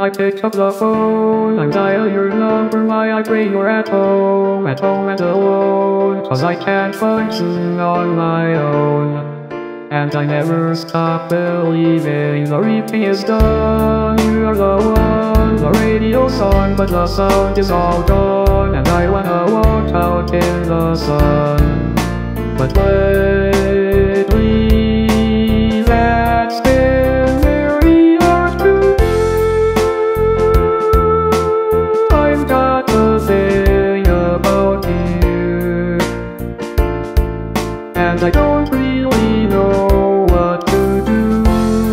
I picked up the phone, I dial your number, I pray you're at home and alone. 'Cause I can't function on my own. And I never stop believing the reaping is done. You are the one, the radio's on, but the sound is all gone. And I wanna walk out in the sun. But lately, that's been very hard to do. I've got a thing about you, and I don't really know what to do.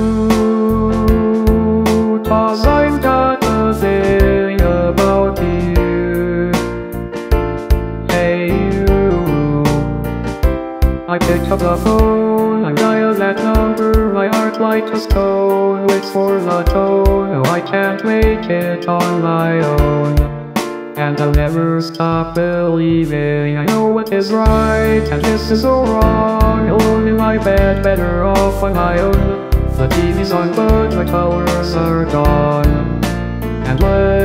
'Cause I've got a thing about you. Hey you. I picked up the phone, I dialed that number, my heart like a stone waits for the tone. No, I can't make it on my own. And I'll never stop believing I know what is right, and this is so wrong. Alone in my bed, better off on my own. The TV's on but my colors are gone. And